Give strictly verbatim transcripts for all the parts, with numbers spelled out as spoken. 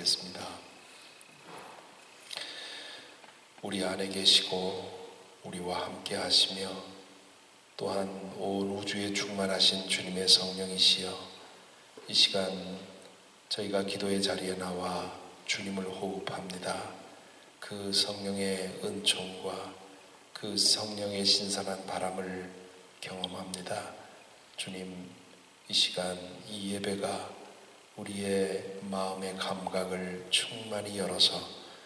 겠습니다. 우리 안에 계시고 우리와 함께 하시며 또한 온 우주에 충만하신 주님의 성령이시여, 이 시간 저희가 기도의 자리에 나와 주님을 호흡합니다. 그 성령의 은총과 그 성령의 신선한 바람을 경험합니다. 주님, 이 시간 이 예배가 우리의 마음의 감각을 충만히 열어서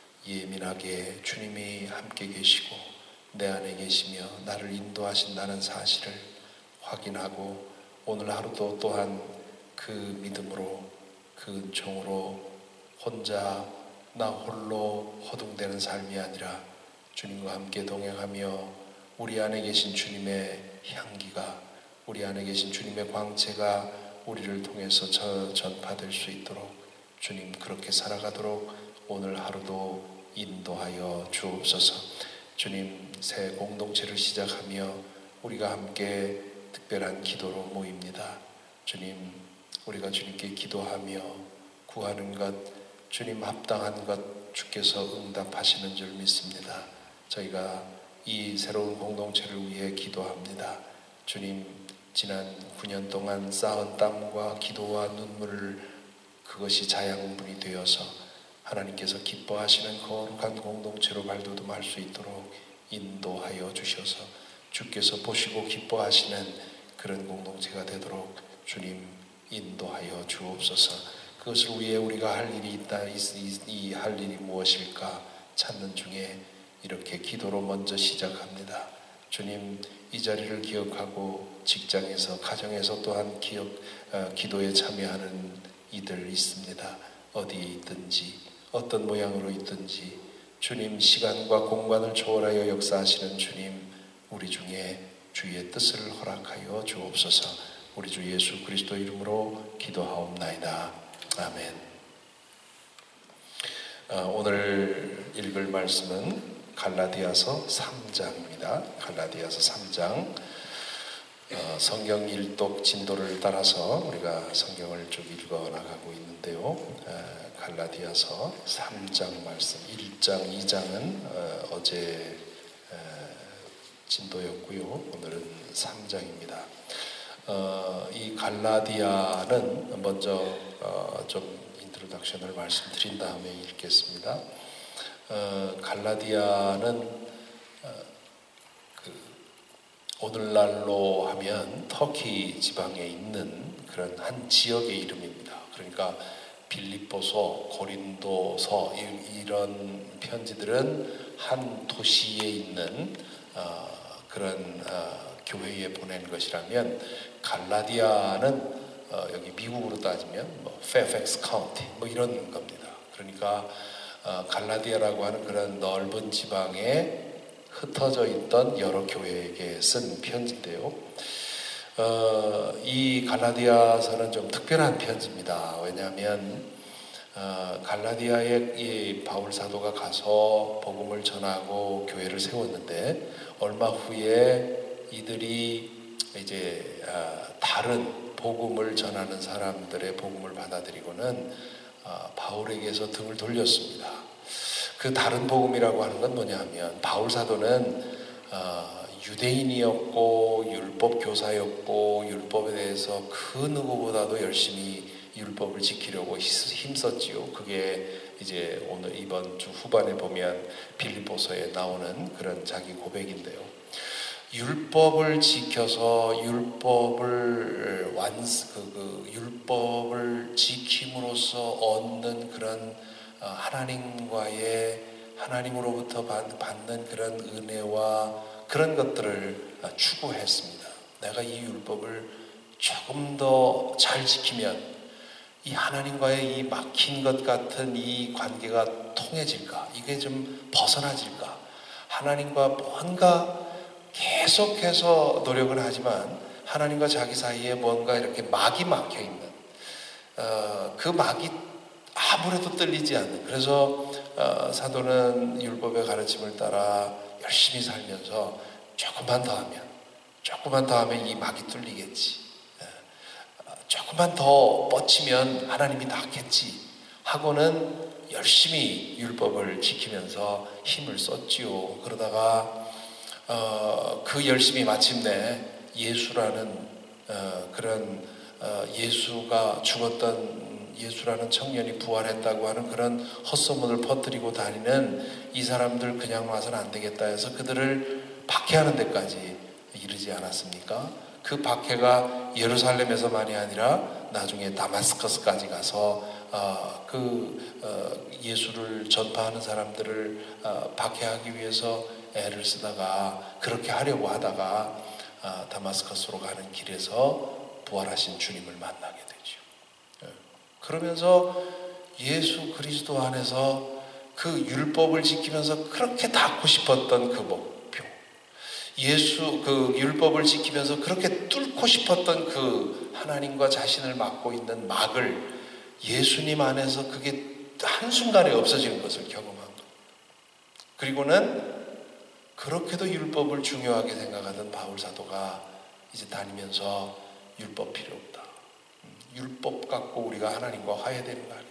예민하게 주님이 함께 계시고 내 안에 계시며 나를 인도하신다는 사실을 확인하고 오늘 하루도 또한 그 믿음으로 그 은총으로 혼자 나 홀로 허둥대는 삶이 아니라 주님과 함께 동행하며 우리 안에 계신 주님의 향기가, 우리 안에 계신 주님의 광채가 우리를 통해서 저 전파될 수 있도록 주님 그렇게 살아가도록 오늘 하루도 인도하여 주옵소서. 주님, 새 공동체를 시작하며 우리가 함께 특별한 기도로 모입니다. 주님, 우리가 주님께 기도하며 구하는 것, 주님 합당한 것 주께서 응답하시는 줄 믿습니다. 저희가 이 새로운 공동체를 위해 기도합니다. 주님, 지난 구 년 동안 쌓은 땀과 기도와 눈물을 그것이 자양분이 되어서 하나님께서 기뻐하시는 거룩한 공동체로 발돋움할 수 있도록 인도하여 주셔서 주께서 보시고 기뻐하시는 그런 공동체가 되도록 주님 인도하여 주옵소서. 그것을 위해 우리가 할 일이 있다. 이 할 일이 무엇일까 찾는 중에 이렇게 기도로 먼저 시작합니다. 주님, 이 자리를 기억하고 직장에서 가정에서 또한 기억, 어, 기도에 참여하는 이들 있습니다. 어디에 있든지 어떤 모양으로 있든지 주님, 시간과 공간을 초월하여 역사하시는 주님, 우리 중에 주의 뜻을 허락하여 주옵소서. 우리 주 예수 그리스도 이름으로 기도하옵나이다. 아멘. 어, 오늘 읽을 말씀은 갈라디아서 삼 장입니다. 갈라디아서 삼 장. 어, 성경 일독 진도를 따라서 우리가 성경을 쭉 읽어 나가고 있는데요. 어, 갈라디아서 삼 장 말씀, 일 장, 이 장은 어, 어제 어, 진도였고요. 오늘은 삼 장입니다. 어, 이 갈라디아는 먼저 어, 좀 인트로덕션을 말씀드린 다음에 읽겠습니다. 어, 갈라디아는 어, 그 오늘날로 하면 터키 지방에 있는 그런 한 지역의 이름입니다. 그러니까 빌립보서, 고린도서 이, 이런 편지들은 한 도시에 있는 어, 그런 어, 교회에 보낸 것이라면 갈라디아는 어, 여기 미국으로 따지면 뭐 페어팩스 카운티 뭐 이런 겁니다. 그러니까 어, 갈라디아라고 하는 그런 넓은 지방에 흩어져 있던 여러 교회에게 쓴 편지인데요. 어, 이 갈라디아서는 좀 특별한 편지입니다. 왜냐하면 어, 갈라디아에 이 바울 사도가 가서 복음을 전하고 교회를 세웠는데 얼마 후에 이들이 이제 어, 다른 복음을 전하는 사람들의 복음을 받아들이고는 어, 바울에게서 등을 돌렸습니다. 그 다른 복음이라고 하는 건 뭐냐 하면 바울 사도는 어, 유대인이었고 율법 교사였고 율법에 대해서 그 누구보다도 열심히 율법을 지키려고 힘썼지요. 그게 이제 오늘 이번 주 후반에 보면 빌립보서에 나오는 그런 자기 고백인데요. 율법을 지켜서 율법을 완, 그, 그 율법을 지킴으로써 얻는 그런 하나님과의 하나님으로부터 받는 그런 은혜와 그런 것들을 추구했습니다. 내가 이 율법을 조금 더 잘 지키면 이 하나님과의 이 막힌 것 같은 이 관계가 통해질까? 이게 좀 벗어나질까? 하나님과 뭔가 계속해서 노력을 하지만 하나님과 자기 사이에 뭔가 이렇게 막이 막혀 있는 어, 그 막이 아무래도 뚫리지 않는. 그래서 어, 사도는 율법의 가르침을 따라 열심히 살면서 조금만 더 하면 조금만 더 하면 이 막이 뚫리겠지. 어, 조금만 더 뻗치면 하나님이 낫겠지 하고는 열심히 율법을 지키면서 힘을 썼지요. 그러다가 어, 그 열심히 마침내 예수라는 어, 그런 어, 예수가 죽었던 예수라는 청년이 부활했다고 하는 그런 헛소문을 퍼뜨리고 다니는 이 사람들 그냥 와서는 안 되겠다 해서 그들을 박해하는 데까지 이르지 않았습니까? 그 박해가 예루살렘에서만이 아니라 나중에 다마스커스까지 가서 어, 그 어, 예수를 전파하는 사람들을 어, 박해하기 위해서 애를 쓰다가 그렇게 하려고 하다가 어, 다마스커스로 가는 길에서 부활하신 주님을 만나게 되죠. 예. 그러면서 예수 그리스도 안에서 그 율법을 지키면서 그렇게 닿고 싶었던 그 목표, 예수 그 율법을 지키면서 그렇게 뚫고 싶었던 그 하나님과 자신을 막고 있는 막을 예수님 안에서 그게 한순간에 없어지는 것을 경험한 것. 그리고는 그렇게도 율법을 중요하게 생각하던 바울 사도가 이제 다니면서 율법 필요 없다. 율법 갖고 우리가 하나님과 화해되는 거 아니다.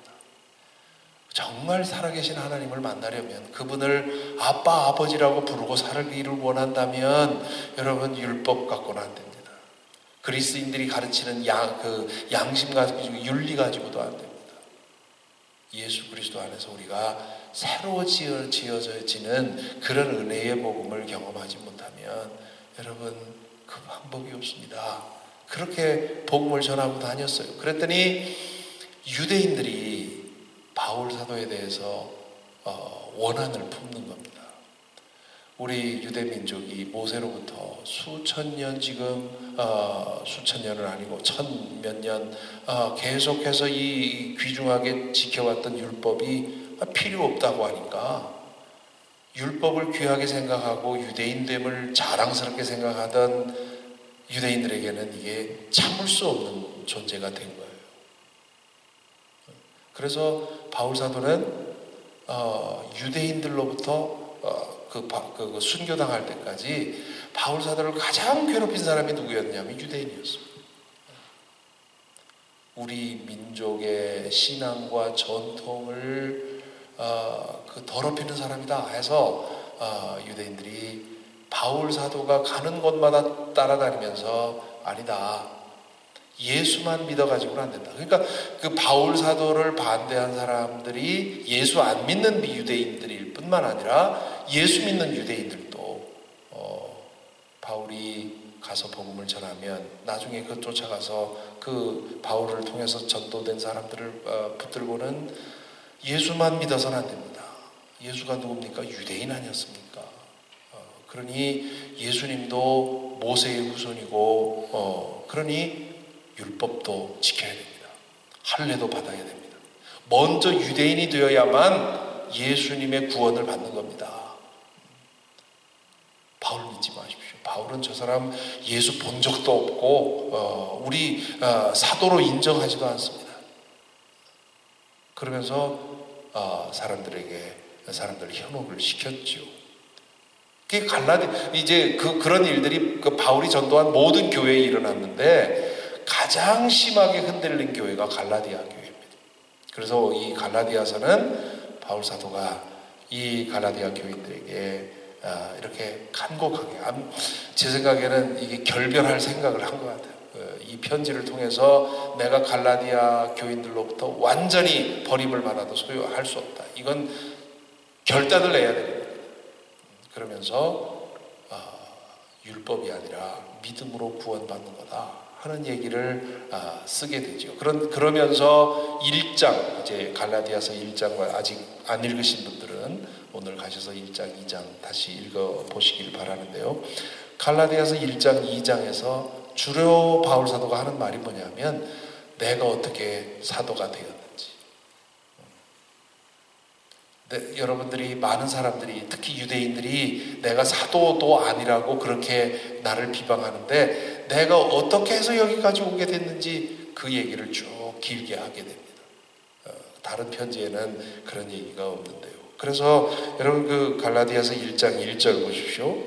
정말 살아계신 하나님을 만나려면 그분을 아빠 아버지라고 부르고 살기를 원한다면 여러분 율법 갖고는 안 됩니다. 그리스인들이 가르치는 양, 그 양심 가지고 윤리 가지고도 안 됩니다. 예수 그리스도 안에서 우리가 새로 지어, 지어져지는 그런 은혜의 복음을 경험하지 못하면 여러분 그 방법이 없습니다. 그렇게 복음을 전하고 다녔어요. 그랬더니 유대인들이 바울 사도에 대해서 어, 원한을 품는 겁니다. 우리 유대 민족이 모세로부터 수천 년 지금 어, 수천 년은 아니고 천 몇 년 어, 계속해서 이 귀중하게 지켜왔던 율법이 필요 없다고 하니까 율법을 귀하게 생각하고 유대인됨을 자랑스럽게 생각하던 유대인들에게는 이게 참을 수 없는 존재가 된 거예요. 그래서 바울 사도는 어, 유대인들로부터 어, 그, 그, 그 순교당할 때까지 바울 사도를 가장 괴롭힌 사람이 누구였냐면 유대인이었습니다. 우리 민족의 신앙과 전통을 어, 그 더럽히는 사람이다 해서 어, 유대인들이 바울 사도가 가는 곳마다 따라다니면서 아니다. 예수만 믿어가지고는 안 된다. 그러니까 그 바울 사도를 반대한 사람들이 예수 안 믿는 유대인들일 뿐만 아니라 예수 믿는 유대인들도 어, 바울이 가서 복음을 전하면 나중에 그 쫓아가서 그 바울을 통해서 전도된 사람들을 어, 붙들고는 예수만 믿어서는 안 됩니다. 예수가 누굽니까? 유대인 아니었습니까? 어, 그러니 예수님도 모세의 후손이고 어, 그러니 율법도 지켜야 됩니다. 할례도 받아야 됩니다. 먼저 유대인이 되어야만 예수님의 구원을 받는 겁니다. 바울 믿지 마십시오. 바울은 저 사람 예수 본 적도 없고 어, 우리 어, 사도로 인정하지도 않습니다. 그러면서 어, 사람들에게 사람들을 현혹을 시켰죠. 그 갈라디 이제 그 그런 일들이 그 바울이 전도한 모든 교회에 일어났는데 가장 심하게 흔들린 교회가 갈라디아 교회입니다. 그래서 이 갈라디아서는 바울 사도가 이 갈라디아 교인들에게 이렇게 간곡하게, 제 생각에는 이게 결별할 생각을 한 것 같아요. 이 편지를 통해서 내가 갈라디아 교인들로부터 완전히 버림을 받아도 소유할 수 없다. 이건 결단을 내야 됩니다. 그러면서 율법이 아니라 믿음으로 구원받는 거다 하는 얘기를 아, 쓰게 되죠. 그런, 그러면서 일 장, 이제 갈라디아서 일 장과 아직 안 읽으신 분들은 오늘 가셔서 일 장, 이 장 다시 읽어보시길 바라는데요. 갈라디아서 일 장, 이 장에서 주로 바울 사도가 하는 말이 뭐냐면 내가 어떻게 사도가 되었는지. 네, 여러분들이 많은 사람들이 특히 유대인들이 내가 사도도 아니라고 그렇게 나를 비방하는데 내가 어떻게 해서 여기까지 오게 됐는지 그 얘기를 쭉 길게 하게 됩니다. 어, 다른 편지에는 그런 얘기가 없는데요. 그래서 여러분 그 갈라디아서 일 장 일 절 보십시오.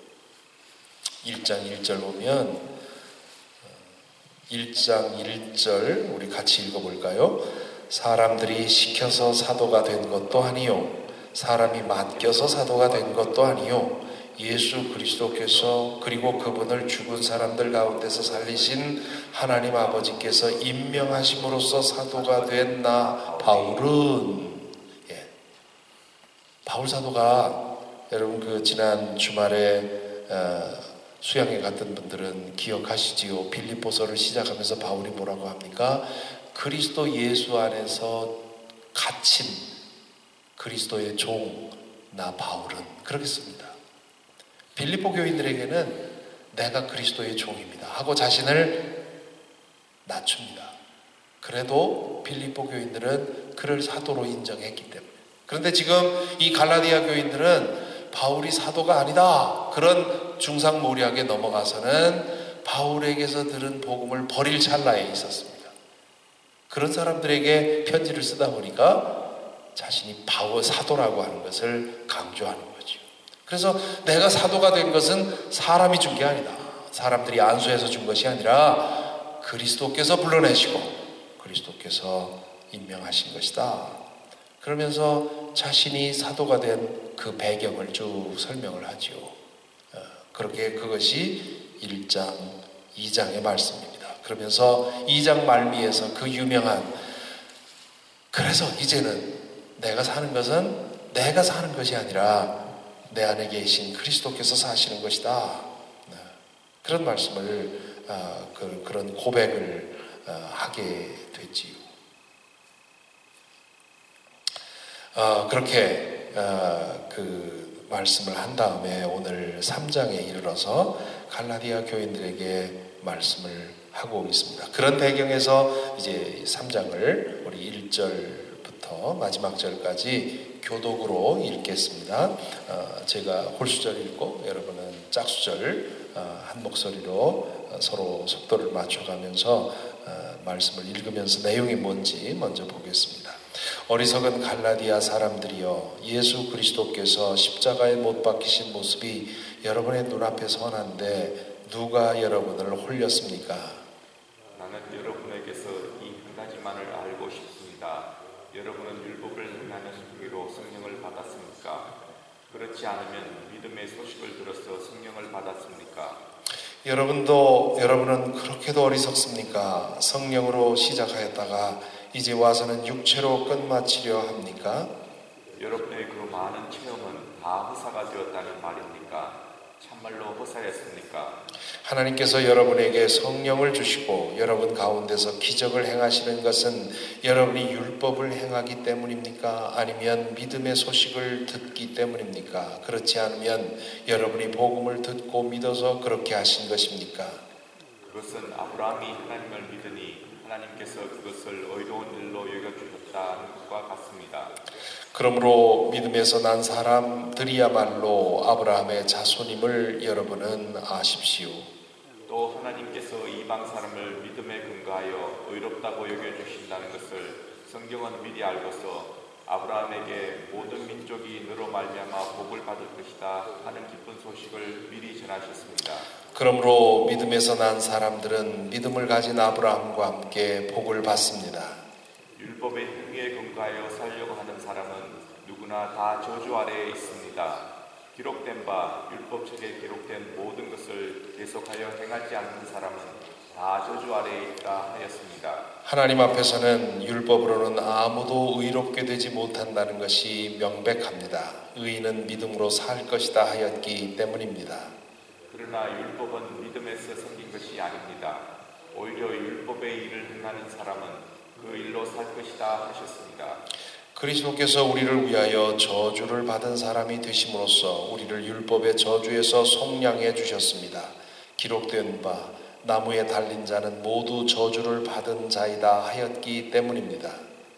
일 장 일 절 보면 일 장 일 절 우리 같이 읽어볼까요? 사람들이 시켜서 사도가 된 것도 아니요 사람이 맡겨서 사도가 된 것도 아니요 예수 그리스도께서 그리고 그분을 죽은 사람들 가운데서 살리신 하나님 아버지께서 임명하심으로써 사도가 된 나 바울은, 예. 바울 사도가 여러분 그 지난 주말에 어, 수양회 갔던 분들은 기억하시지요. 빌립보서를 시작하면서 바울이 뭐라고 합니까? 그리스도 예수 안에서 갇힌 그리스도의 종 나 바울은 그렇게 씁니다. 빌립보 교인들에게는 내가 그리스도의 종입니다 하고 자신을 낮춥니다. 그래도 빌립보 교인들은 그를 사도로 인정했기 때문에. 그런데 지금 이 갈라디아 교인들은 바울이 사도가 아니다 그런 중상모략에 넘어가서는 바울에게서 들은 복음을 버릴 찰나에 있었습니다. 그런 사람들에게 편지를 쓰다 보니까 자신이 바울 사도라고 하는 것을 강조하는 거죠. 그래서 내가 사도가 된 것은 사람이 준 게 아니다. 사람들이 안수해서 준 것이 아니라 그리스도께서 불러내시고 그리스도께서 임명하신 것이다. 그러면서 자신이 사도가 된 그 배경을 쭉 설명을 하죠. 그렇게 그것이 일 장, 이 장의 말씀입니다. 그러면서 이 장 말미에서 그 유명한 그래서 이제는 내가 사는 것은 내가 사는 것이 아니라 내 안에 계신 그리스도께서 사시는 것이다. 그런 말씀을 그, 그런 고백을 하게 됐지요. 그렇게 그 말씀을 한 다음에 오늘 삼 장에 이르러서 갈라디아 교인들에게 말씀을 하고 있습니다. 그런 배경에서 이제 삼 장을 우리 일 절부터 마지막 절까지 교독으로 읽겠습니다. 어, 제가 홀수절 읽고 여러분은 짝수절 어, 한 목소리로 서로 속도를 맞춰가면서 어, 말씀을 읽으면서 내용이 뭔지 먼저 보겠습니다. 어리석은 갈라디아 사람들이여, 예수 그리스도께서 십자가에 못 박히신 모습이 여러분의 눈앞에 선한데 누가 여러분을 홀렸습니까? 나는 여러분에게서 이 한 가지만을 알고 싶습니다. 여러분은 율법을 행하는 행위로 성령을 받았습니까? 그렇지 않으면 믿음의 소식을 들어서 성령을 받았습니까? 여러분도 여러분은 그렇게도 어리석습니까? 성령으로 시작하였다가 이제 와서는 육체로 끝마치려 합니까? 여러분의 그 많은 체험은 다 허사가 되었다는 말입니까? 참말로 허사였습니까? 하나님께서 여러분에게 성령을 주시고 여러분 가운데서 기적을 행하시는 것은 여러분이 율법을 행하기 때문입니까? 아니면 믿음의 소식을 듣기 때문입니까? 그렇지 않으면 여러분이 복음을 듣고 믿어서 그렇게 하신 것입니까? 그것은 아브라함이 하나님을 믿으니 하나님께서 그것을 의로운 일로 여겨주셨다는 것과 같습니다. 그러므로 믿음에서 난 사람들이야말로 아브라함의 자손임을 여러분은 아십시오. 또 하나님께서 이방 사람을 믿음에 근거하여 의롭다고 여겨주신다는 것을 성경은 미리 알고서 아브라함에게 모든 민족이 너로 말미암아 복을 받을 것이다 하는 기쁜 소식을 미리 전하셨습니다. 그러므로 믿음에서 난 사람들은 믿음을 가진 아브라함과 함께 복을 받습니다. 율법의 행위에 근거하여 살려고 하는 사람은 누구나 다 저주 아래에 있습니다. 기록된 바 율법책에 기록된 모든 것을 계속하여 행하지 않는 사람은 다 저주 아래에 있다 하였습니다. 하나님 앞에서는 율법으로는 아무도 의롭게 되지 못한다는 것이 명백합니다. 의인은 믿음으로 살 것이다 하였기 때문입니다. 그러나 율법은 믿음에서 생긴 것이 아닙니다. 오히려 율법의 일을 행하는 사람은 그 일로 살 것이다 하셨습니다. 그리스도께서 우리를 위하여 저주를 받은 사람이 되심으로써 우리를 율법의 저주에서 속량해 주셨습니다. 기록된 바 나무에 달린 자는 모두 저주를 받은 자이다 하였기 때문입니다.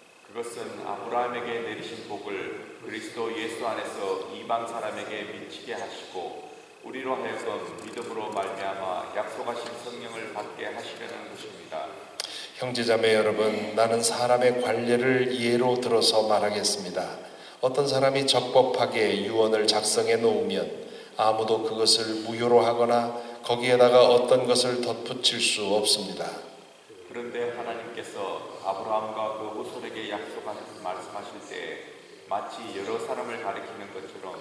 그것은 아브라함에게 내리신 복을 그리스도 예수 안에서 이방 사람에게 미치게 하시고 우리로 하여금 믿음으로 말미암아 약속하신 성령을 받게 하시려는 것입니다. 형제자매 여러분, 나는 사람의 관례를 예로 들어서 말하겠습니다. 어떤 사람이 적법하게 유언을 작성해 놓으면 아무도 그것을 무효로 하거나 거기에다가 어떤 것을 덧붙일 수 없습니다. 그런데 하나님께서 아브라함과 그 후손에게 약속하신 말씀하실 때 마치 여러 사람을 가리키는 것처럼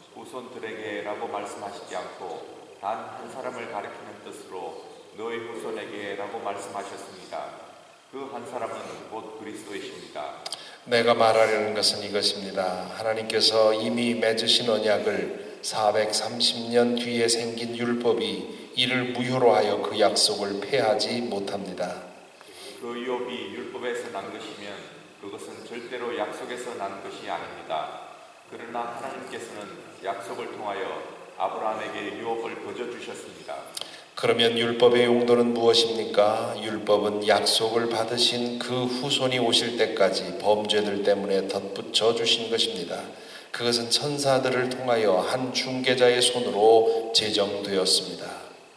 후손들에게라고 말씀하시지 않고 단 한 사람을 가리키는 뜻으로 너희 후손에게라고 말씀하셨습니다. 그 한 사람은 곧 그리스도이십니다. 내가 말하려는 것은 이것입니다. 하나님께서 이미 맺으신 언약을 사백삼십 년 뒤에 생긴 율법이 이를 무효로 하여 그 약속을 폐하지 못합니다. 그 율법이 율법에서 난 것이면 그것은 절대로 약속에서 난 것이 아닙니다. 그러나 하나님께서는 약속을 통하여 아브라함에게 율법을 거저 주셨습니다. 그러면 율법의 용도는 무엇입니까? 율법은 약속을 받으신 그 후손이 오실 때까지 범죄들 때문에 덧붙여 주신 것입니다. 그것은 천사들을 통하여 한 중개자의 손으로 제정되었습니다.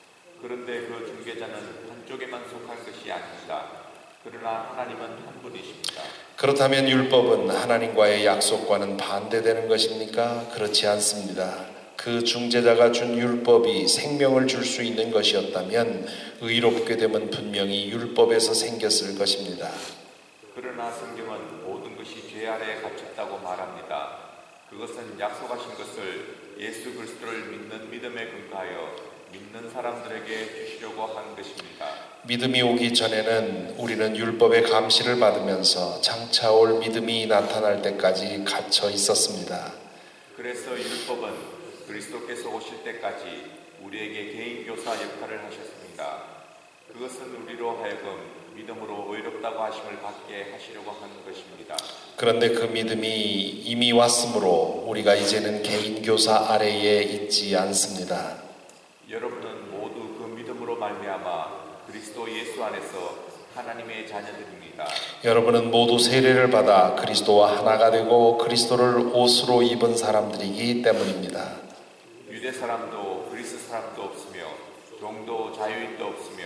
그런데 그 중개자는 한쪽에만 속한 것이 아닙니다. 그러나 하나님은 한 분이십니다. 그렇다면 율법은 하나님과의 약속과는 반대되는 것입니까? 그렇지 않습니다. 그 중재자가 준 율법이 생명을 줄 수 있는 것이었다면 의롭게 됨은 분명히 율법에서 생겼을 것입니다. 그러나 성경은 모든 것이 죄 아래에 갇혔다고 말합니다. 그것은 약속하신 것을 예수 그리스도를 믿는 믿음에 근거하여 믿는 사람들에게 주시려고 한 것입니다. 믿음이 오기 전에는 우리는 율법의 감시를 받으면서 장차 올 믿음이 나타날 때까지 갇혀 있었습니다. 그래서 율법은 그리스도께서 오실 때까지 우리에게 개인 교사 역할을 하셨습니다. 그것은 우리로 하여금 믿음으로 의롭다고 하심을 받게 하시려고 하는 것입니다. 그런데 그 믿음이 이미 왔으므로 우리가 이제는 개인 교사 아래에 있지 않습니다. 여러분은 모두 그 믿음으로 말미암아 그리스도 예수 안에서 하나님의 자녀들입니다. 여러분은 모두 세례를 받아 그리스도와 하나가 되고 그리스도를 옷으로 입은 사람들이기 때문입니다. 유대 사람도 그리스 사람도 없으며 종도 자유인도 없으며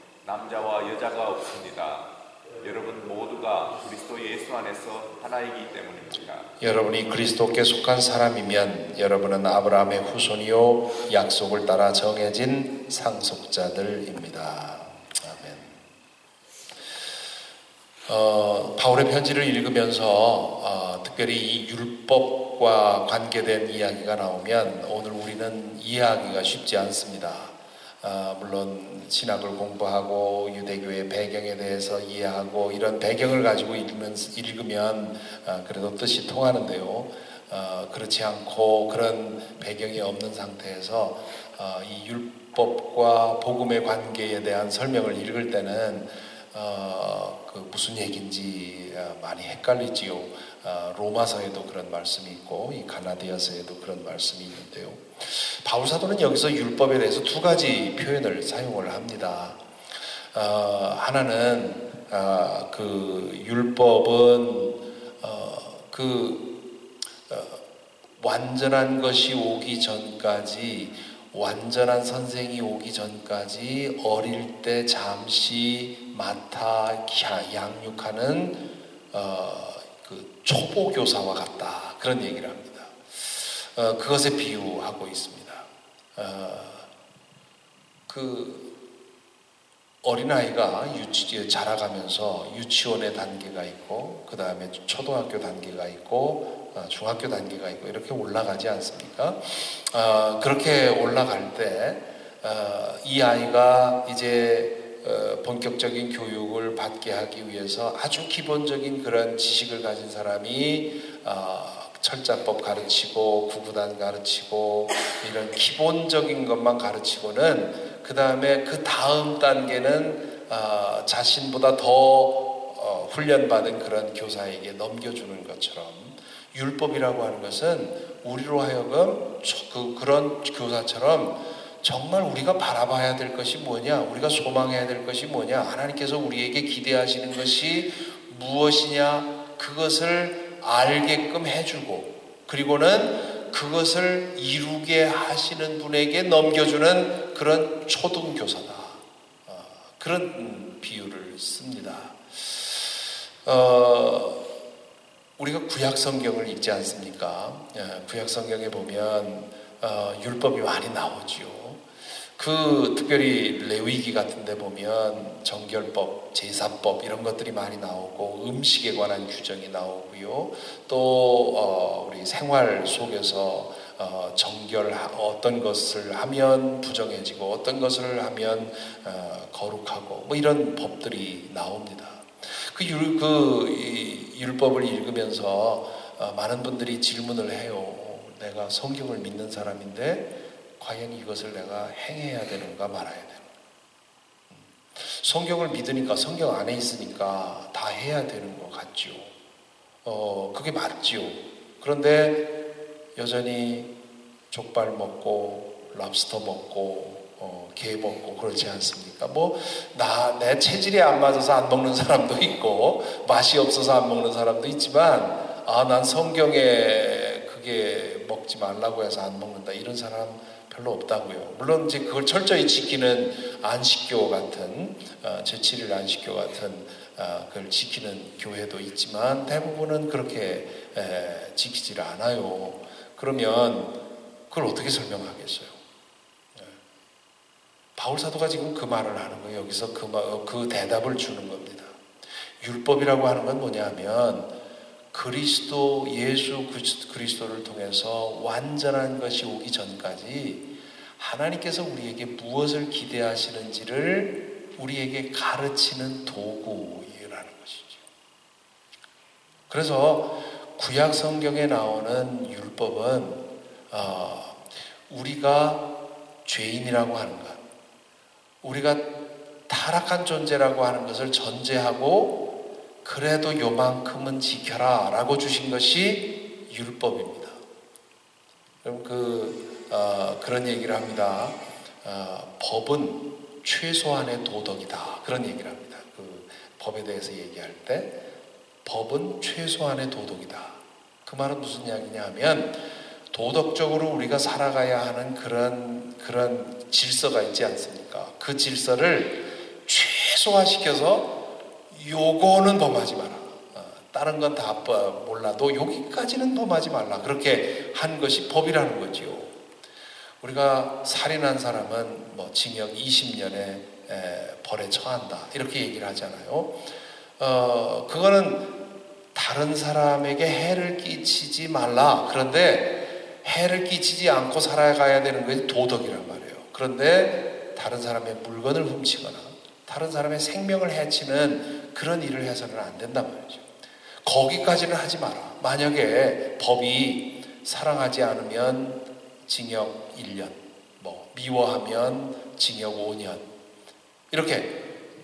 남자와 여자가 없습니다. 여러분 모두가 그리스도 예수 안에서 하나이기 때문입니다. 여러분이 그리스도께 속한 사람이면 여러분은 아브라함의 후손이요 약속을 따라 정해진 상속자들입니다. 아멘. 어, 바울의 편지를 읽으면서 어, 특별히 이 율법과 관계된 이야기가 나오면 오늘 우리는 이해하기가 쉽지 않습니다. 어, 물론 신학을 공부하고 유대교의 배경에 대해서 이해하고 이런 배경을 가지고 읽으면, 읽으면 어, 그래도 뜻이 통하는데요. 어, 그렇지 않고 그런 배경이 없는 상태에서 어, 이 율법과 복음의 관계에 대한 설명을 읽을 때는 어, 그 무슨 얘기인지 많이 헷갈리지요. 어, 로마서에도 그런 말씀이 있고 이 가나디아서에도 그런 말씀이 있는데요. 바울 사도는 여기서 율법에 대해서 두 가지 표현을 사용을 합니다. 어, 하나는 어, 그 율법은 어, 그 어, 완전한 것이 오기 전까지 완전한 선생이 오기 전까지 어릴 때 잠시 맡아 양육하는 어, 그 초보 교사와 같다 그런 얘기를 합니다. 어, 그것에 비유하고 있습니다. 어, 그 어린아이가 유치, 자라가면서 유치원의 단계가 있고 그 다음에 초등학교 단계가 있고 어, 중학교 단계가 있고 이렇게 올라가지 않습니까? 어, 그렇게 올라갈 때 이 어, 아이가 이제 어, 본격적인 교육을 받게 하기 위해서 아주 기본적인 그런 지식을 가진 사람이 어, 철자법 가르치고 구구단 가르치고 이런 기본적인 것만 가르치고는 그 다음에 그 다음 단계는 어, 자신보다 더 어, 훈련받은 그런 교사에게 넘겨주는 것처럼 율법이라고 하는 것은 우리로 하여금 그, 그런 교사처럼 정말 우리가 바라봐야 될 것이 뭐냐, 우리가 소망해야 될 것이 뭐냐, 하나님께서 우리에게 기대하시는 것이 무엇이냐, 그것을 알게끔 해주고 그리고는 그것을 이루게 하시는 분에게 넘겨주는 그런 초등교사다. 어, 그런 비유를 씁니다. 어, 우리가 구약 성경을 읽지 않습니까? 구약 성경에 보면 어, 율법이 많이 나오지요. 그 특별히 레위기 같은 데 보면 정결법, 제사법 이런 것들이 많이 나오고 음식에 관한 규정이 나오고요. 또 어, 우리 생활 속에서 어, 정결 어떤 것을 하면 부정해지고 어떤 것을 하면 어, 거룩하고 뭐 이런 법들이 나옵니다. 그, 율, 그 이, 율법을 읽으면서 어, 많은 분들이 질문을 해요. 내가 성경을 믿는 사람인데 과연 이것을 내가 행해야 되는가 말아야 되는가. 성경을 믿으니까 성경 안에 있으니까 다 해야 되는 것 같죠. 어, 그게 맞죠. 그런데 여전히 족발 먹고 랍스터 먹고 어, 게 먹고 그렇지 않습니까? 뭐 나 내 체질에 안 맞아서 안 먹는 사람도 있고 맛이 없어서 안 먹는 사람도 있지만 아, 난 성경에 그게 먹지 말라고 해서 안 먹는다 이런 사람 별로 없다고요. 물론 이제 그걸 철저히 지키는 안식교 같은 어, 제칠 일 안식교 같은 어, 그걸 지키는 교회도 있지만 대부분은 그렇게 에, 지키질 않아요. 그러면 그걸 어떻게 설명하겠어요? 네. 바울 사도가 지금 그 말을 하는 거예요. 여기서 그, 그 대답을 주는 겁니다. 율법이라고 하는 건 뭐냐면 그리스도 예수 그리스도를 통해서 완전한 것이 오기 전까지 하나님께서 우리에게 무엇을 기대하시는지를 우리에게 가르치는 도구라는 것이죠. 그래서 구약 성경에 나오는 율법은 어, 우리가 죄인이라고 하는 것, 우리가 타락한 존재라고 하는 것을 전제하고 그래도 요만큼은 지켜라 라고 주신 것이 율법입니다. 그럼 그, 어, 그런 얘기를 합니다. 어, 법은 최소한의 도덕이다. 그런 얘기를 합니다. 그 법에 대해서 얘기할 때 법은 최소한의 도덕이다. 그 말은 무슨 이야기냐 하면 도덕적으로 우리가 살아가야 하는 그런, 그런 질서가 있지 않습니까? 그 질서를 최소화시켜서 요거는 범하지 마라. 어, 다른 건 다 몰라도 여기까지는 범하지 말라. 그렇게 한 것이 법이라는 거지요. 우리가 살인한 사람은 뭐 징역 이십 년에 에, 벌에 처한다. 이렇게 얘기를 하잖아요. 어, 그거는 다른 사람에게 해를 끼치지 말라. 그런데 해를 끼치지 않고 살아가야 되는 것이 도덕이란 말이에요. 그런데 다른 사람의 물건을 훔치거나 다른 사람의 생명을 해치는 그런 일을 해서는 안 된단 말이죠. 거기까지는 하지 마라. 만약에 법이 사랑하지 않으면 징역 일 년, 뭐 미워하면 징역 오 년 이렇게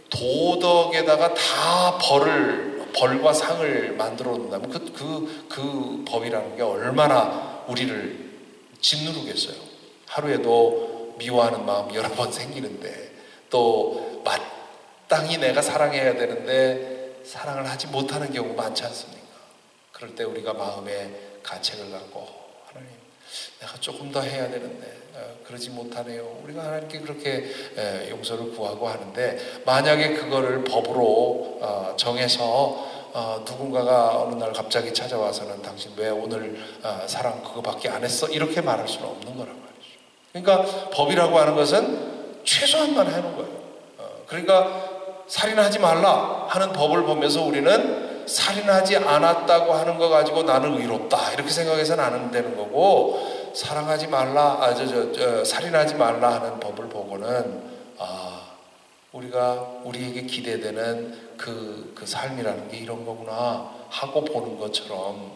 도덕에다가 다 벌을 벌과 상을 만들어 놓는다면 그, 그, 그 법이라는 게 얼마나 우리를 짓누르겠어요. 하루에도 미워하는 마음 여러 번 생기는데 또 마땅히 내가 사랑해야 되는데 사랑을 하지 못하는 경우 많지 않습니까? 그럴 때 우리가 마음에 가책을 갖고 하나님 내가 조금 더 해야 되는데 그러지 못하네요. 우리가 하나님께 그렇게 용서를 구하고 하는데 만약에 그거를 법으로 정해서 누군가가 어느 날 갑자기 찾아와서는 당신 왜 오늘 사랑 그거밖에 안 했어? 이렇게 말할 수는 없는 거란 말이죠. 그러니까 법이라고 하는 것은 최소한만 하는 거예요. 그러니까 살인하지 말라 하는 법을 보면서 우리는 살인하지 않았다고 하는 거 가지고 나는 의롭다 이렇게 생각해서는 안 되는 거고 사랑하지 말라, 아, 저, 저, 저, 살인하지 말라 하는 법을 보고는 아, 우리가 우리에게 기대되는 그, 그 삶이라는 게 이런 거구나 하고 보는 것처럼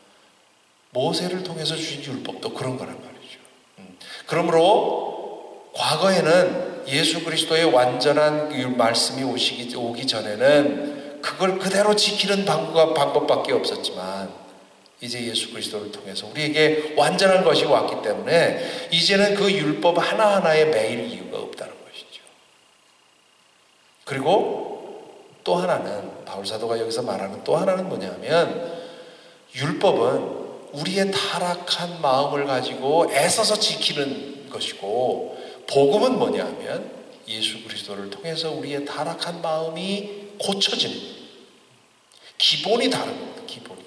모세를 통해서 주신 율법도 그런 거란 말이죠. 음. 그러므로 과거에는 예수 그리스도의 완전한 말씀이 오시기, 오기 전에는 그걸 그대로 지키는 방법, 방법밖에 없었지만 이제 예수 그리스도를 통해서 우리에게 완전한 것이 왔기 때문에 이제는 그 율법 하나하나에 매일 이유가 없다는 것이죠. 그리고 또 하나는 바울 사도가 여기서 말하는 또 하나는 뭐냐면 율법은 우리의 타락한 마음을 가지고 애써서 지키는 것이고 복음은 뭐냐면 예수 그리스도를 통해서 우리의 타락한 마음이 고쳐지는 기본이 다른 겁니다. 기본이.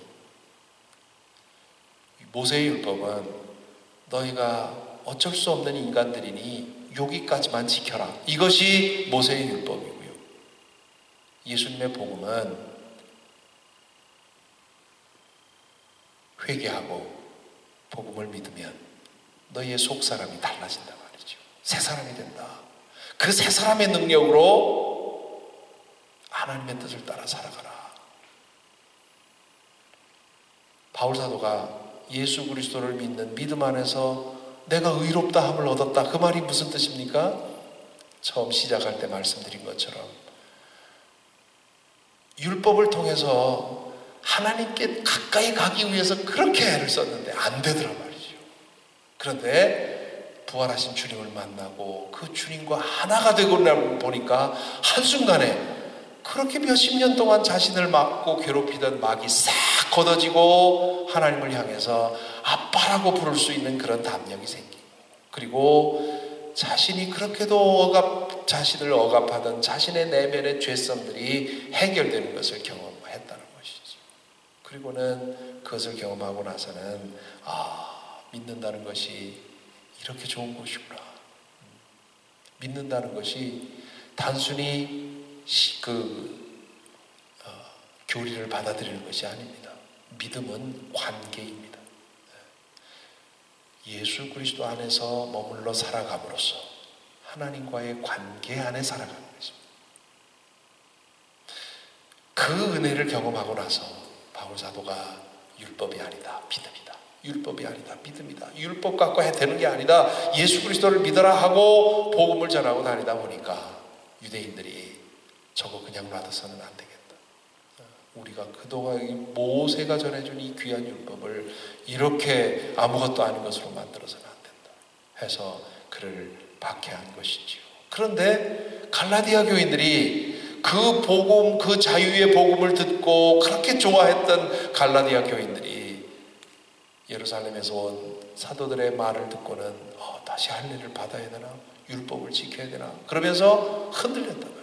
모세의 율법은 너희가 어쩔 수 없는 인간들이니 여기까지만 지켜라. 이것이 모세의 율법이고요. 예수님의 복음은 회개하고 복음을 믿으면 너의 속 사람이 달라진다 말이죠. 새 사람이 된다. 그 새 사람의 능력으로 하나님의 뜻을 따라 살아가라. 바울 사도가 예수 그리스도를 믿는 믿음 안에서 내가 의롭다 함을 얻었다. 그 말이 무슨 뜻입니까? 처음 시작할 때 말씀드린 것처럼 율법을 통해서 하나님께 가까이 가기 위해서 그렇게 애를 썼는데 안 되더란 말이죠. 그런데 부활하신 주님을 만나고 그 주님과 하나가 되고 보니까 한순간에 그렇게 몇십 년 동안 자신을 막고 괴롭히던 막이 싹 걷어지고 하나님을 향해서 아빠라고 부를 수 있는 그런 담력이 생기고, 그리고 자신이 그렇게도 억압, 자신을 억압하던 자신의 내면의 죄성들이 해결되는 것을 경험했다는 것이죠. 그리고는 그것을 경험하고 나서는 아, 믿는다는 것이 이렇게 좋은 것이구나. 믿는다는 것이 단순히 그 어, 교리를 받아들이는 것이 아닙니다. 믿음은 관계입니다. 예수 그리스도 안에서 머물러 살아감으로써 하나님과의 관계 안에 살아가는 것입니다. 그 은혜를 경험하고 나서 바울 사도가 율법이 아니다, 믿음이다. 율법이 아니다, 믿음이다. 율법 갖고 되는 게 아니다. 예수 그리스도를 믿어라 하고 복음을 전하고 다니다 보니까 유대인들이 저거 그냥 놔둬서는 안 되겠다. 우리가 그동안 모세가 전해준 이 귀한 율법을 이렇게 아무것도 아닌 것으로 만들어서는 안 된다 해서 그를 박해한 것이지요. 그런데 갈라디아 교인들이 그 복음, 그 자유의 복음을 듣고 그렇게 좋아했던 갈라디아 교인들이 예루살렘에서 온 사도들의 말을 듣고는 어, 다시 할례를 받아야 되나? 율법을 지켜야 되나? 그러면서 흔들렸단 말이에요.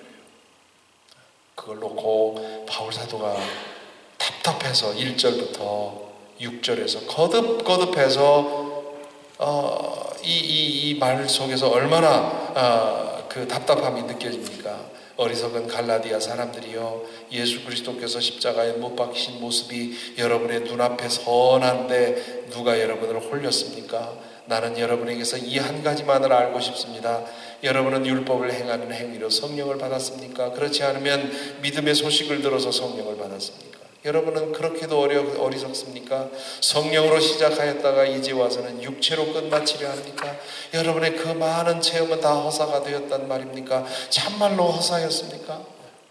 그걸 놓고 바울 사도가 답답해서 일 절부터 육 절에서 거듭거듭해서 어, 이, 이, 이 말 속에서 얼마나 어, 그 답답함이 느껴집니까? 어리석은 갈라디아 사람들이여, 예수 그리스도께서 십자가에 못 박히신 모습이 여러분의 눈앞에 선한데 누가 여러분을 홀렸습니까? 나는 여러분에게서 이 한 가지만을 알고 싶습니다. 여러분은 율법을 행하는 행위로 성령을 받았습니까? 그렇지 않으면 믿음의 소식을 들어서 성령을 받았습니까? 여러분은 그렇게도 어려, 어리석습니까? 성령으로 시작하였다가 이제 와서는 육체로 끝마치려 합니까? 여러분의 그 많은 체험은 다 허사가 되었단 말입니까? 참말로 허사였습니까?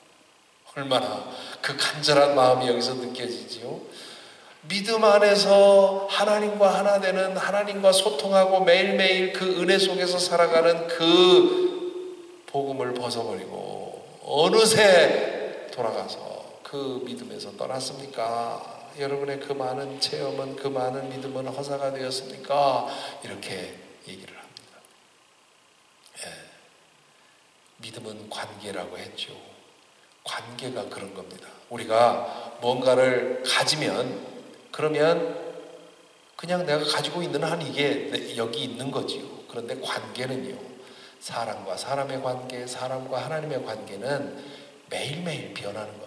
얼마나 그 간절한 마음이 여기서 느껴지지요? 믿음 안에서 하나님과 하나 되는, 하나님과 소통하고 매일매일 그 은혜 속에서 살아가는 그 복음을 벗어버리고 어느새 돌아가서 그 믿음에서 떠났습니까? 여러분의 그 많은 체험은, 그 많은 믿음은 허사가 되었습니까? 이렇게 얘기를 합니다. 예. 믿음은 관계라고 했죠. 관계가 그런 겁니다. 우리가 뭔가를 가지면, 그러면 그냥 내가 가지고 있는 한 이게 여기 있는 거지요. 그런데 관계는요, 사람과 사람의 관계, 사람과 하나님의 관계는 매일매일 변하는 겁니다.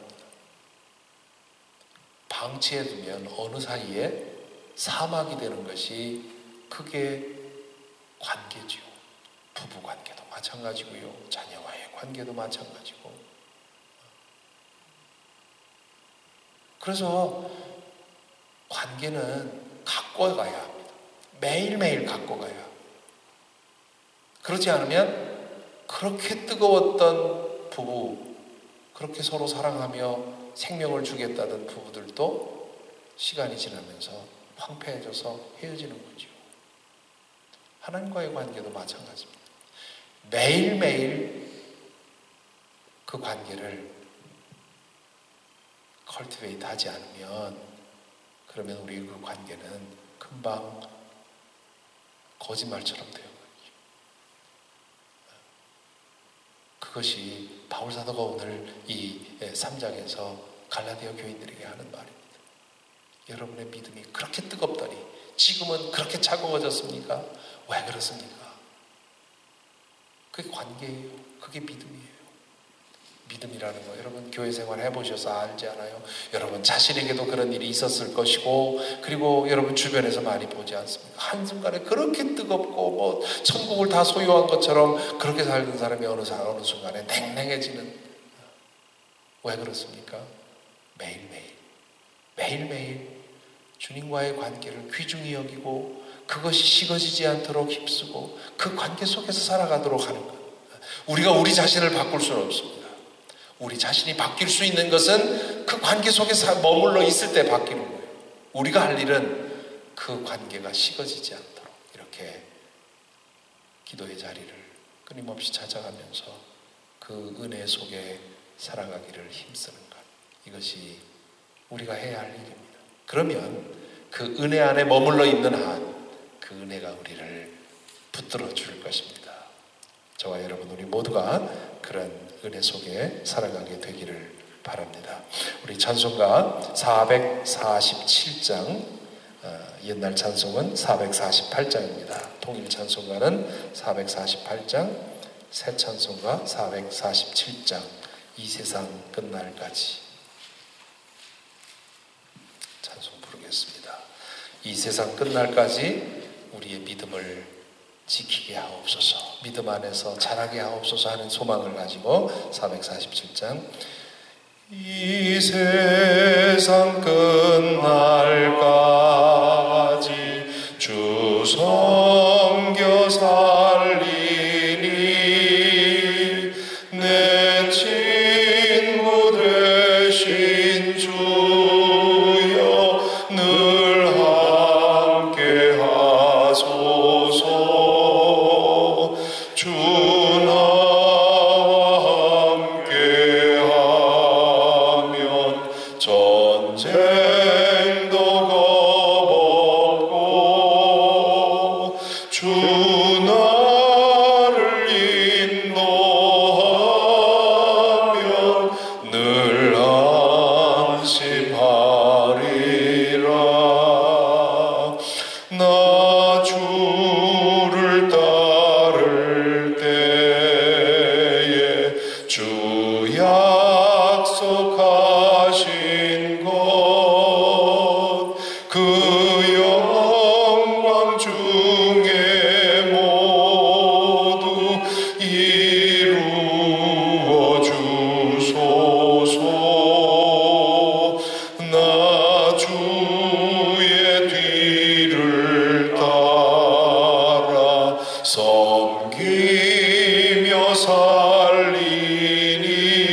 방치해두면 어느 사이에 사막이 되는 것이 그게 관계지요. 부부 관계도 마찬가지고요, 자녀와의 관계도 마찬가지고. 그래서 관계는 갖고 가야 합니다. 매일매일 갖고 가야 합니다. 그렇지 않으면 그렇게 뜨거웠던 부부, 그렇게 서로 사랑하며 생명을 주겠다던 부부들도 시간이 지나면서 황폐해져서 헤어지는 거죠. 하나님과의 관계도 마찬가지입니다. 매일매일 그 관계를 컬티베이트 하지 않으면, 그러면 우리 그 관계는 금방 거짓말처럼 되어 버리죠. 그것이 바울 사도가 오늘 이 삼 장에서 갈라디아 교인들에게 하는 말입니다. 여러분의 믿음이 그렇게 뜨겁더니 지금은 그렇게 차가워졌습니까? 왜 그렇습니까? 그게 관계예요. 그게 믿음이에요. 믿음이라는 거 여러분 교회 생활 해보셔서 알지 않아요? 여러분 자신에게도 그런 일이 있었을 것이고, 그리고 여러분 주변에서 많이 보지 않습니까? 한순간에 그렇게 뜨겁고 뭐 천국을 다 소유한 것처럼 그렇게 살던 사람이 어느, 어느 순간에 냉랭해지는, 왜 그렇습니까? 매일매일 매일매일 주님과의 관계를 귀중히 여기고 그것이 식어지지 않도록 힘쓰고 그 관계 속에서 살아가도록 하는 것. 우리가 우리 자신을 바꿀 수는 없습니다. 우리 자신이 바뀔 수 있는 것은 그 관계 속에 머물러 있을 때 바뀌는 거예요. 우리가 할 일은 그 관계가 식어지지 않도록 이렇게 기도의 자리를 끊임없이 찾아가면서 그 은혜 속에 살아가기를 힘쓰는 것, 이것이 우리가 해야 할 일입니다. 그러면 그 은혜 안에 머물러 있는 한 그 은혜가 우리를 붙들어 줄 것입니다. 저와 여러분 우리 모두가 그런 은혜 속에 살아가게 되기를 바랍니다. 우리 찬송가 사백사십칠 장, 어, 옛날 찬송은 사백사십팔 장입니다. 통일 찬송가는 사백사십팔 장, 새 찬송가 사백사십칠 장, 이 세상 끝날까지 찬송 부르겠습니다. 이 세상 끝날까지 우리의 믿음을 지키게 하옵소서, 믿음 안에서 자라게 하옵소서 하는 소망을 가지고 사백사십칠 장, 이 세상 끝날까지 주 섬겨 살리니 내 친구 되신 주여 늘 함께 하소서. 주 나와 함께 하면 전쟁도 겁없고 주 나를 인도하면 늘 안심하리라. 나 주를 따를 때에 주 약속하신 것 그 영광 중에 모두 이루어 주소서. 나 주의 뒤를 따라 섬기며 살리니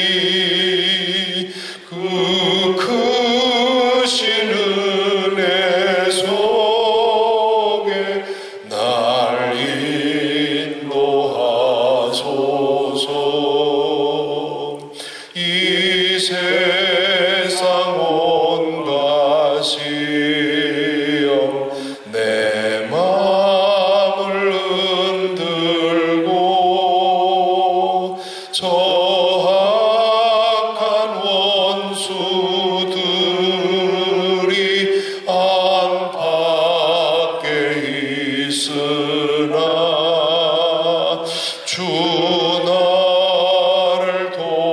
그 크신 은혜 속에 날 인도하소서. 이 세상 온갖 시험 내 마음을 흔들고 저 악한 원수들이 안팎에 있으나 주 나를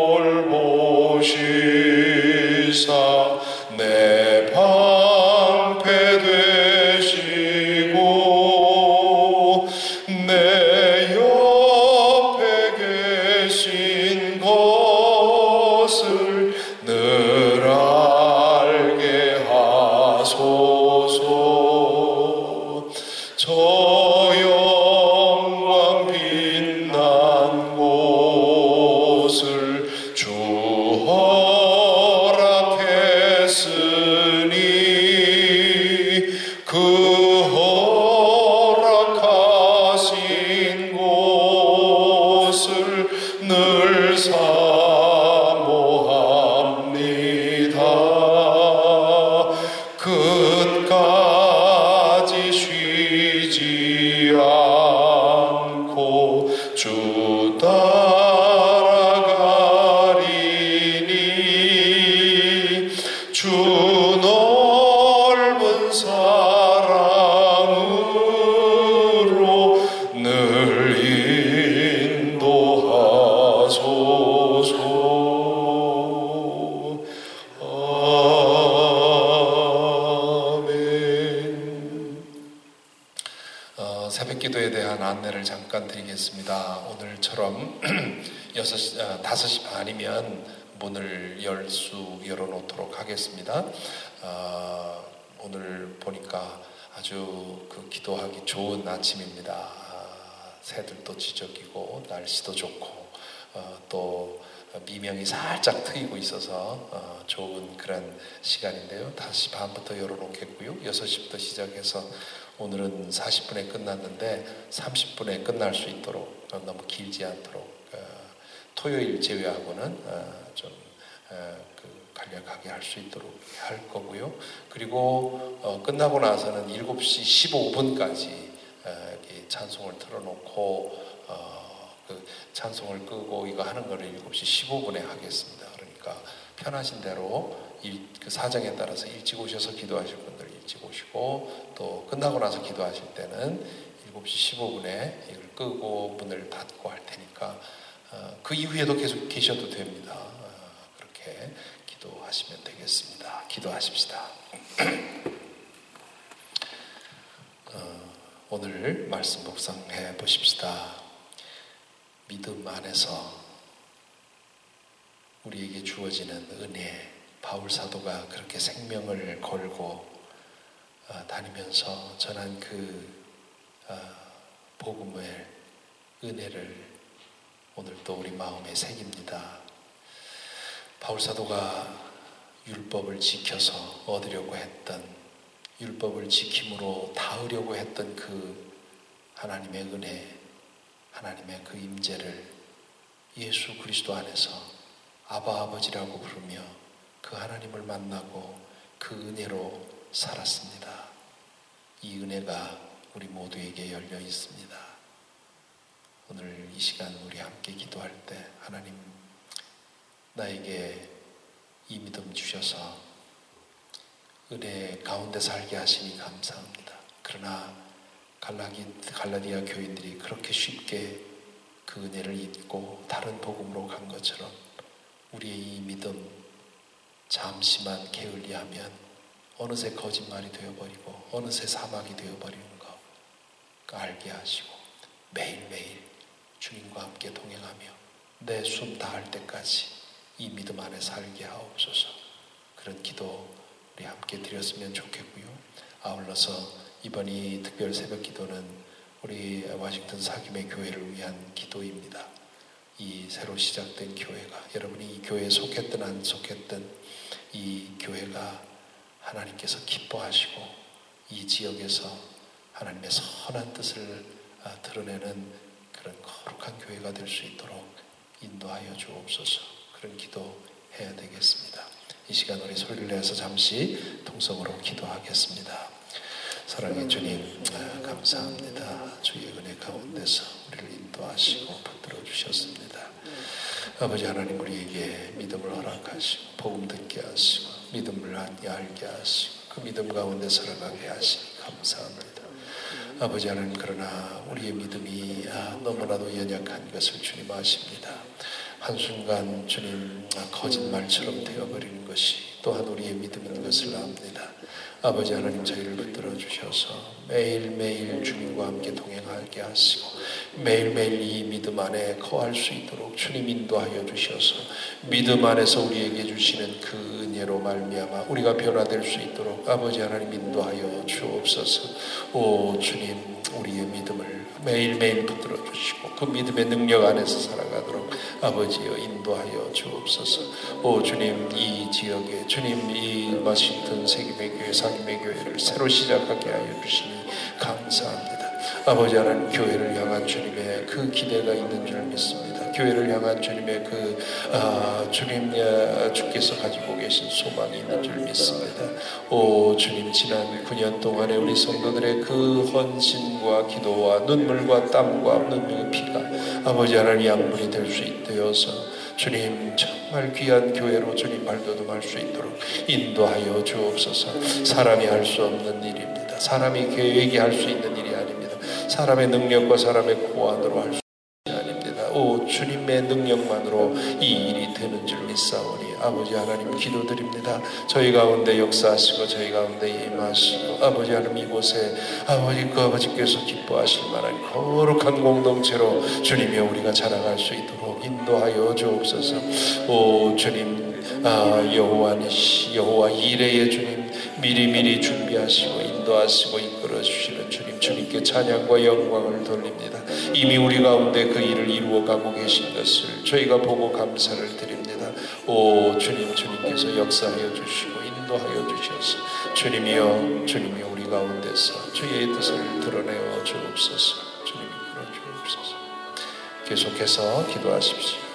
돌보시사 내 방패 되시고 내 옆에 계신 것을 늘 알게 하소서. 저 영광 빛난 곳을 주 허락했으니 그 허락하신 곳을 늘 사모합니다. 끝까지 쉬지 않고 주 따라가리니 주 넓은 사랑 새벽 기도에 대한 안내를 잠깐 드리겠습니다. 오늘처럼 여섯 시, 아, 다섯 시 반이면 문을 열 수, 열어놓도록 하겠습니다. 아, 오늘 보니까 아주 그 기도하기 좋은 아침입니다. 아, 새들도 지저귀고 날씨도 좋고 어, 또 미명이 살짝 트이고 있어서 어, 좋은 그런 시간인데요. 다섯 시 반부터 열어놓겠고요. 여섯 시부터 시작해서 오늘은 사십 분에 끝났는데 삼십 분에 끝날 수 있도록 어, 너무 길지 않도록 어, 토요일 제외하고는 어, 좀 어, 그 간략하게 할 수 있도록 할 거고요. 그리고 어, 끝나고 나서는 일곱 시 십오 분까지 어, 이렇게 찬송을 틀어놓고 어, 그 찬송을 끄고 이거 하는 거를 일곱 시 십오 분에 하겠습니다. 그러니까 편하신 대로 일, 그 사정에 따라서 일찍 오셔서 기도하실 분들 일찍 오시고 또 끝나고 나서 기도하실 때는 일곱 시 십오 분에 이걸 끄고 문을 닫고 할 테니까 어, 그 이후에도 계속 계셔도 됩니다. 어, 그렇게 기도하시면 되겠습니다. 기도하십시다. 어, 오늘 말씀 묵상해 보십시다. 믿음 안에서 우리에게 주어지는 은혜, 바울 사도가 그렇게 생명을 걸고 어, 다니면서 전한 그 어, 복음의 은혜를 오늘 또 우리 마음에 새깁니다. 바울 사도가 율법을 지켜서 얻으려고 했던, 율법을 지킴으로 닿으려고 했던 그 하나님의 은혜, 하나님의 그 임재를 예수 그리스도 안에서 아바 아버지라고 부르며 그 하나님을 만나고 그 은혜로 살았습니다. 이 은혜가 우리 모두에게 열려 있습니다. 오늘 이 시간 우리 함께 기도할 때 하나님, 나에게 이 믿음 주셔서 은혜 가운데 살게 하시니 감사합니다. 그러나 갈라디, 갈라디아 교인들이 그렇게 쉽게 그 은혜를 잊고 다른 복음으로 간 것처럼 우리의 이 믿음 잠시만 게을리하면 어느새 거짓말이 되어버리고 어느새 사막이 되어버리는 것 알게 하시고 매일매일 주님과 함께 동행하며 내 숨 다할 때까지 이 믿음 안에 살게 하옵소서. 그런 기도 우리 함께 드렸으면 좋겠고요. 아울러서 이번 이 특별 새벽 기도는 우리 워싱턴 사김의 교회를 위한 기도입니다. 이 새로 시작된 교회가, 여러분이 이 교회에 속했든 안 속했든 이 교회가 하나님께서 기뻐하시고 이 지역에서 하나님의 선한 뜻을 드러내는 그런 거룩한 교회가 될 수 있도록 인도하여 주옵소서. 그런 기도 해야 되겠습니다. 이 시간 우리 소리를 내서 잠시 통성으로 기도하겠습니다. 사랑의 주님, 감사합니다. 주의 은혜 가운데서 우리를 인도하시고 붙들어 주셨습니다. 아버지 하나님, 우리에게 믿음을 허락하시고 복음 듣게 하시고 믿음을 알게 하시고 그 믿음 가운데 살아가게 하시니 감사합니다. 아버지 하나님, 그러나 우리의 믿음이 너무나도 연약한 것을 주님 아십니다. 한순간 주님 거짓말처럼 되어버리는 것이 또한 우리의 믿음인 것을 압니다. 아버지 하나님, 저희를 붙들어 주셔서 매일매일 주님과 함께 동행하게 하시고 매일매일 이 믿음 안에 거할 수 있도록 주님 인도하여 주셔서 믿음 안에서 우리에게 주시는 그 은혜로 말미암아 우리가 변화될 수 있도록 아버지 하나님 인도하여 주옵소서. 오 주님, 우리의 믿음을 매일매일 붙들어 주시고 그 믿음의 능력 안에서 살아가도록 아버지여 인도하여 주옵소서. 오 주님, 이 지역에 주님 이 워싱턴 세김의 교회 사김의 교회를 새로 시작하게 하여 주시니 감사합니다. 아버지 하나님, 교회를 향한 주님의 그 기대가 있는 줄 믿습니다. 교회를 향한 주님의 그 아, 주님 주께서 가지고 계신 소망이 있는 줄 믿습니다. 오 주님, 지난 구 년 동안에 우리 성도들의 그 헌신과 기도와 눈물과 땀과 눈물의 피가 아버지 하나님 양분이 될 수 있되어서 주님 정말 귀한 교회로 주님 발돋움할 수 있도록 인도하여 주옵소서. 사람이 할 수 없는 일입니다. 사람이 교회에게 할 수 있는 일이 아닙니다. 사람의 능력과 사람의 고안으로 할 수 있는 일이 아닙니다. 오 주님의 능력만으로 이 일이 되는 줄 믿사오니 아버지 하나님 기도드립니다. 저희 가운데 역사하시고 저희 가운데 임하시고 아버지 하나님 이곳에 아버지 그 아버지께서 기뻐하실 만한 거룩한 공동체로 주님이여 우리가 자라갈 수 있도록 인도하여 주옵소서. 오 주님 아, 여호와 니시 여호와 이레의 주님 미리미리 준비하시고 인도하시고 이끌어 주시는 주님, 주님께 찬양과 영광을 돌립니다. 이미 우리 가운데 그 일을 이루어가고 계신 것을 저희가 보고 감사를 드립니다. 오 주님, 주님께서 역사하여 주시고 인도하여 주셔서 주님이여 주님이 우리 가운데서 주의 뜻을 드러내어 주옵소서. 주님이 이끌어 주옵소서. 계속해서 기도하십시오.